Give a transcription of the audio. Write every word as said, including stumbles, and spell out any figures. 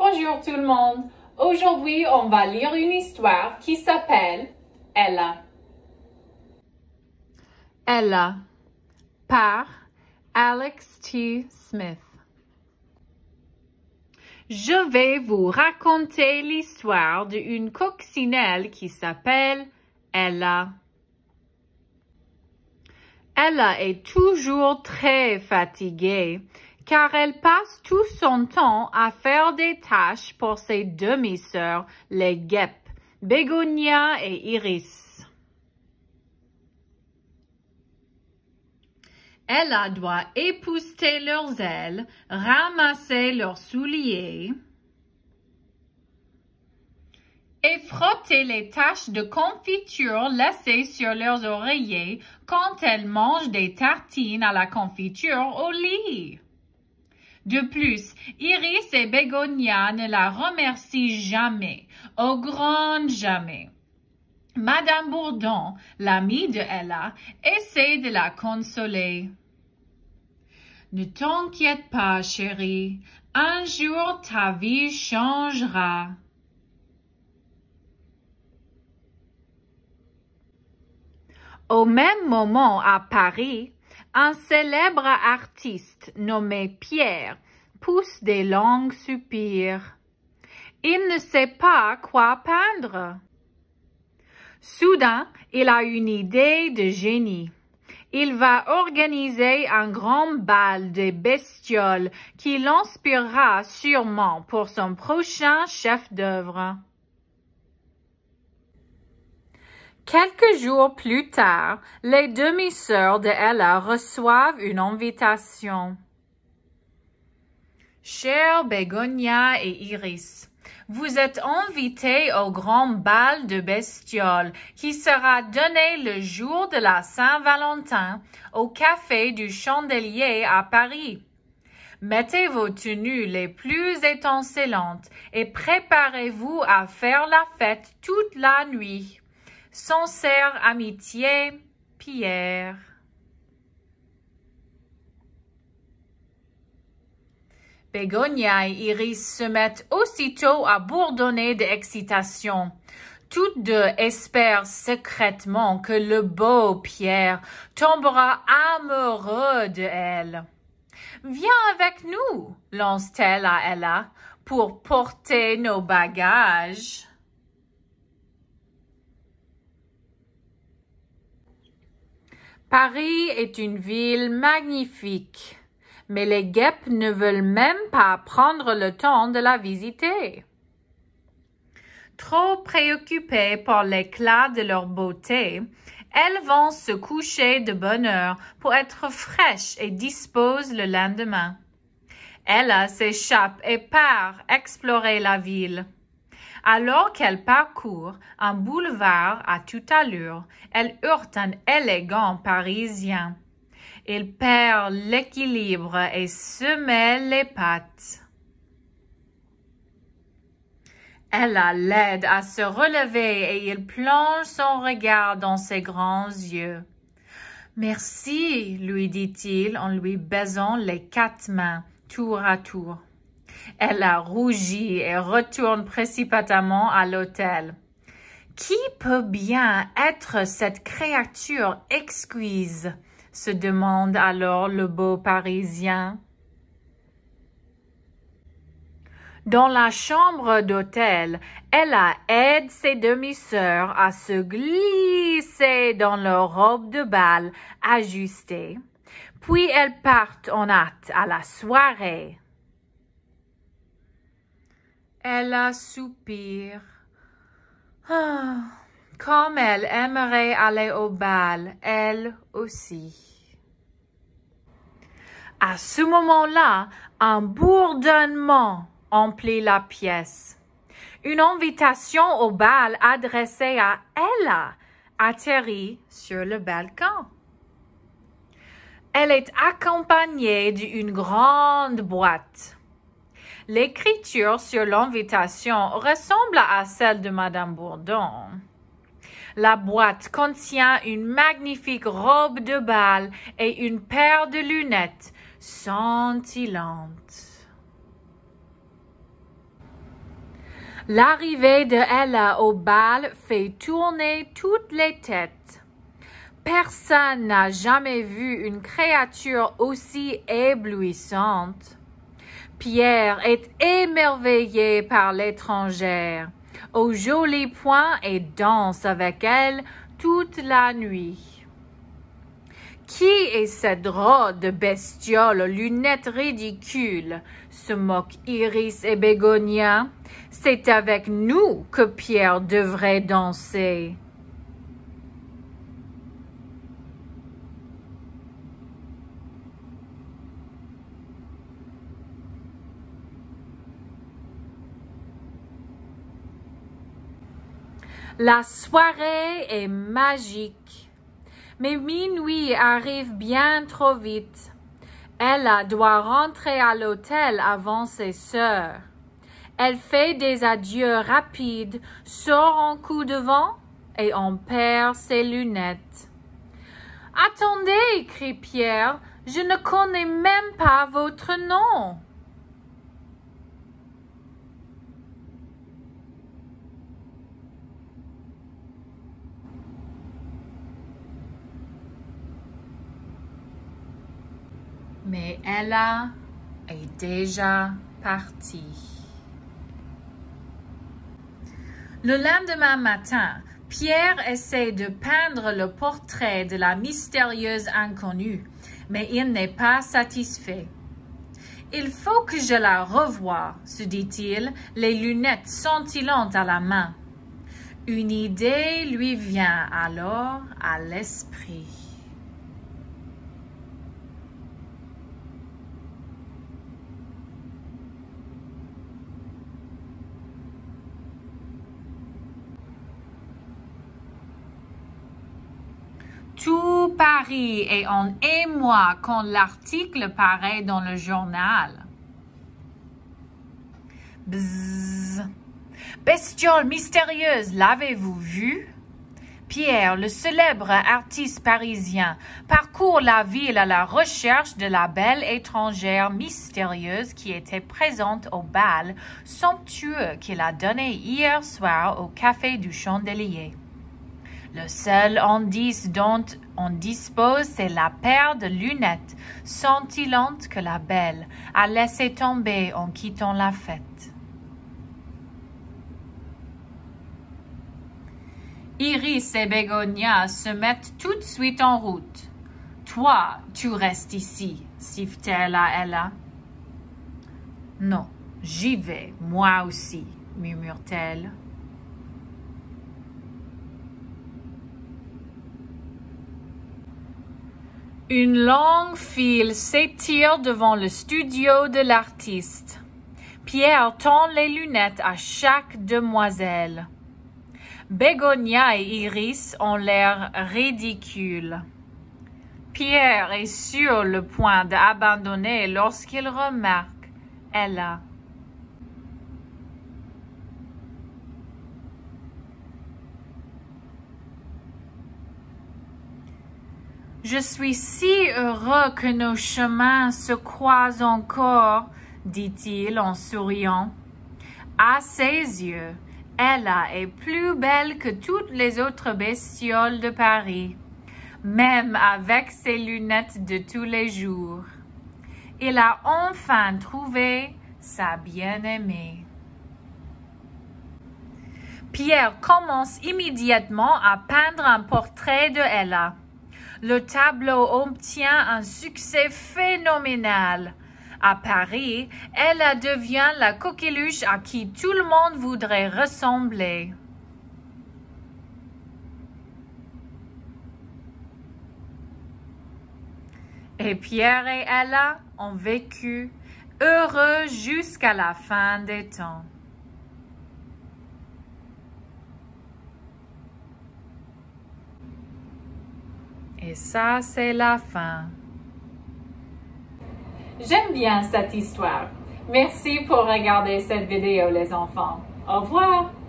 Bonjour tout le monde. Aujourd'hui, on va lire une histoire qui s'appelle Ella. Ella par Alex T. Smith. Je vais vous raconter l'histoire d'une coccinelle qui s'appelle Ella. Ella est toujours très fatiguée car elle passe tout son temps à faire des tâches pour ses demi-sœurs, les guêpes, Bégonia et Iris. Ella doit épousseter leurs ailes, ramasser leurs souliers et frotter les taches de confiture laissées sur leurs oreillers quand elles mangent des tartines à la confiture au lit. De plus, Iris et Bégonia ne la remercient jamais, au grand jamais. Madame Bourdon, l'amie de Ella, essaie de la consoler. « Ne t'inquiète pas, chérie, un jour ta vie changera. » Au même moment à Paris, un célèbre artiste nommé Pierre pousse des longs soupirs. Il ne sait pas quoi peindre. Soudain, il a une idée de génie. Il va organiser un grand bal de bestioles qui l'inspirera sûrement pour son prochain chef-d'œuvre. Quelques jours plus tard, les demi-sœurs de Ella reçoivent une invitation. « Chères Bégonia et Iris, vous êtes invités au grand bal de bestioles qui sera donné le jour de la Saint-Valentin au Café du Chandelier à Paris. Mettez vos tenues les plus étincelantes et préparez-vous à faire la fête toute la nuit. Sincère amitié, Pierre. » Bégonia et Iris se mettent aussitôt à bourdonner d'excitation. Toutes deux espèrent secrètement que le beau Pierre tombera amoureux de elle. « Viens avec nous, » lance-t-elle à Ella, « pour porter nos bagages. » Paris est une ville magnifique, mais les guêpes ne veulent même pas prendre le temps de la visiter. Trop préoccupées par l'éclat de leur beauté, elles vont se coucher de bonne heure pour être fraîches et disposent le lendemain. Ella s'échappe et part explorer la ville. Alors qu'elle parcourt un boulevard à toute allure, elle heurte un élégant Parisien. Il perd l'équilibre et se mêle les pattes. Ella l'aide à se relever et il plonge son regard dans ses grands yeux. « Merci, » lui dit-il en lui baisant les quatre mains, tour à tour. Ella rougit et retourne précipitamment à l'hôtel. Qui peut bien être cette créature exquise? Se demande alors le beau Parisien. Dans la chambre d'hôtel, Ella aide ses demi-sœurs à se glisser dans leur robe de bal ajustée, puis elles partent en hâte à la soirée. Ella soupire. Ah, comme elle aimerait aller au bal, elle aussi. À ce moment-là, un bourdonnement emplit la pièce. Une invitation au bal adressée à Ella atterrit sur le balcon. Elle est accompagnée d'une grande boîte. L'écriture sur l'invitation ressemble à celle de Madame Bourdon. La boîte contient une magnifique robe de bal et une paire de lunettes scintillantes. L'arrivée de Ella au bal fait tourner toutes les têtes. Personne n'a jamais vu une créature aussi éblouissante. Pierre est émerveillé par l'étrangère, aux jolis poings et danse avec elle toute la nuit. Qui est cette drôle de bestiole aux lunettes ridicules? Se moquent Iris et Bégonia. C'est avec nous que Pierre devrait danser. La soirée est magique. Mais minuit arrive bien trop vite. Ella doit rentrer à l'hôtel avant ses sœurs. Elle fait des adieux rapides, sort un coup de vent et on perd ses lunettes. « Attendez, crie Pierre, je ne connais même pas votre nom. » Mais Ella est déjà partie. Le lendemain matin, Pierre essaie de peindre le portrait de la mystérieuse inconnue, mais il n'est pas satisfait. « Il faut que je la revoie, » se dit-il, les lunettes scintillantes à la main. Une idée lui vient alors à l'esprit. Tout Paris est en émoi quand l'article paraît dans le journal. Bzzz. Bestiole mystérieuse, l'avez-vous vu? Pierre, le célèbre artiste parisien, parcourt la ville à la recherche de la belle étrangère mystérieuse qui était présente au bal somptueux qu'il a donné hier soir au Café du Chandelier. Le seul indice dont on dispose, c'est la paire de lunettes scintillantes que la belle a laissé tomber en quittant la fête. Iris et Bégonia se mettent tout de suite en route. « Toi, tu restes ici, » siffle-t-elle à Ella. « Non, j'y vais, moi aussi, » murmure-t-elle. Une longue file s'étire devant le studio de l'artiste. Pierre tend les lunettes à chaque demoiselle. Bégonia et Iris ont l'air ridicules. Pierre est sur le point d'abandonner lorsqu'il remarque Ella. « Je suis si heureux que nos chemins se croisent encore, » dit-il en souriant. À ses yeux, Ella est plus belle que toutes les autres bestioles de Paris, même avec ses lunettes de tous les jours. Il a enfin trouvé sa bien-aimée. Pierre commence immédiatement à peindre un portrait de Ella. Le tableau obtient un succès phénoménal. À Paris, Ella devient la coqueluche à qui tout le monde voudrait ressembler. Et Pierre et Ella ont vécu heureux jusqu'à la fin des temps. Et ça, c'est la fin. J'aime bien cette histoire. Merci pour regarder cette vidéo, les enfants. Au revoir!